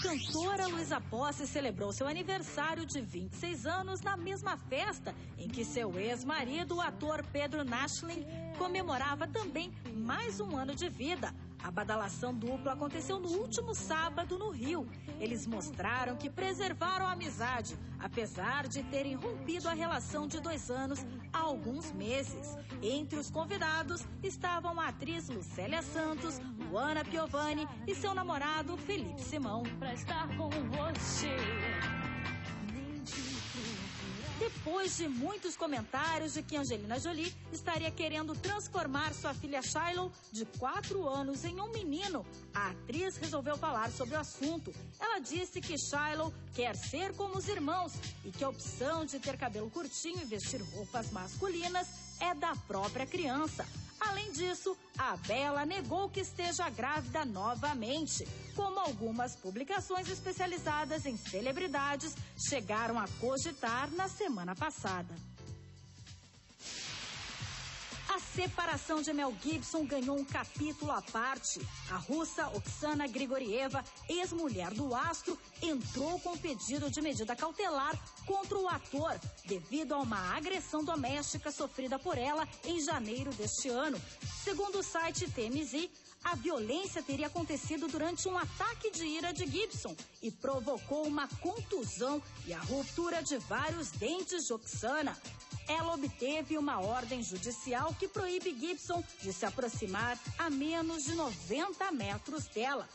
cantora Luísa Posse celebrou seu aniversário de 26 anos na mesma festa em que seu ex-marido, o ator Pedro Nachtlin, comemorava também mais um ano de vida. A badalação dupla aconteceu no último sábado no Rio. Eles mostraram que preservaram a amizade, apesar de terem rompido a relação de 2 anos há alguns meses. Entre os convidados estavam a atriz Lucélia Santos, Luana Piovani e seu namorado Felipe Simão. Pra estar com você. Depois de muitos comentários de que Angelina Jolie estaria querendo transformar sua filha Shiloh, de 4 anos, em um menino, a atriz resolveu falar sobre o assunto. Ela disse que Shiloh quer ser como os irmãos e que a opção de ter cabelo curtinho e vestir roupas masculinas é da própria criança. Além disso, a Bela negou que esteja grávida novamente, como algumas publicações especializadas em celebridades chegaram a cogitar na semana passada. A separação de Mel Gibson ganhou um capítulo à parte. A russa Oksana Grigorieva, ex-mulher do astro, entrou com pedido de medida cautelar contra o ator devido a uma agressão doméstica sofrida por ela em janeiro deste ano. Segundo o site TMZ, a violência teria acontecido durante um ataque de ira de Gibson e provocou uma contusão e a ruptura de vários dentes de Oksana. Ela obteve uma ordem judicial que proíbe Gibson de se aproximar a menos de 90 metros dela.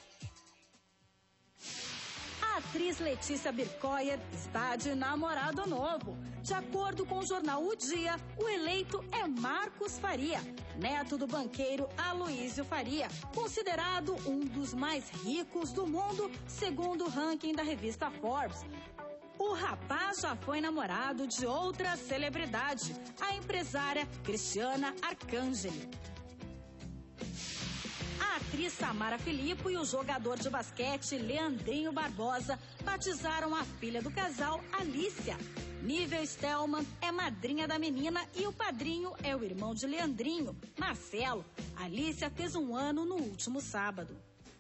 A atriz Letícia Bircoyer está de namorado novo. De acordo com o jornal O Dia, o eleito é Marcos Faria, neto do banqueiro Aloísio Faria, considerado um dos mais ricos do mundo, segundo o ranking da revista Forbes. O rapaz já foi namorado de outra celebridade, a empresária Cristiana Arcangeli. A atriz Samara Filippo e o jogador de basquete Leandrinho Barbosa batizaram a filha do casal, Alicia. Nível Stelman é madrinha da menina e o padrinho é o irmão de Leandrinho, Marcelo. Alicia fez 1 ano no último sábado.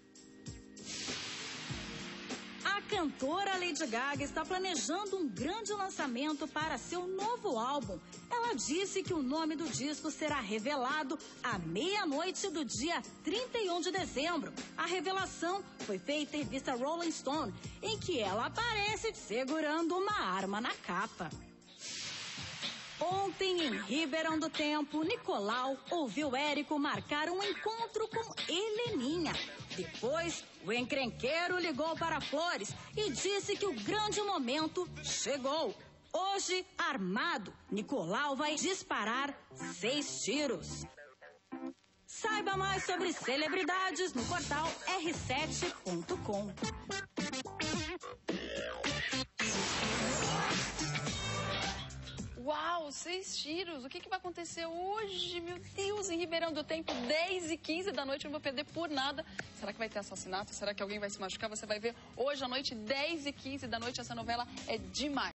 A cantora Lady Gaga está planejando um grande lançamento para seu novo álbum. Ela disse que o nome do disco será revelado à meia-noite do dia 31 de dezembro. A revelação foi feita em revista Rolling Stone, em que ela aparece segurando uma arma na capa. Ontem, em Ribeirão do Tempo, Nicolau ouviu Érico marcar um encontro com Heleninha. Depois, o encrenqueiro ligou para Flores e disse que o grande momento chegou. Hoje, armado, Nicolau vai disparar 6 tiros. Saiba mais sobre celebridades no portal r7.com. Uau, 6 tiros. O que vai acontecer hoje? Meu Deus, em Ribeirão do Tempo, 10h15 da noite, eu não vou perder por nada. Será que vai ter assassinato? Será que alguém vai se machucar? Você vai ver hoje à noite, 10h15 da noite, essa novela é demais.